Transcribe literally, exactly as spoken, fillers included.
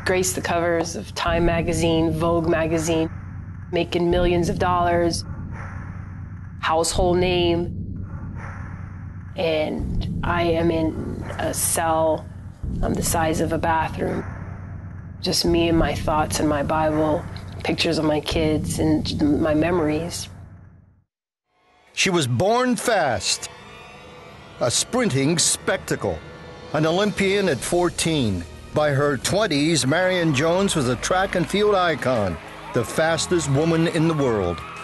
graced the covers of Time magazine, Vogue magazine, making millions of dollars, household name. And I am in a cell um, the size of a bathroom. Just me and my thoughts and my Bible, pictures of my kids and my memories. She was born fast, a sprinting spectacle, an Olympian at fourteen. By her twenties, Marion Jones was a track and field icon, the fastest woman in the world.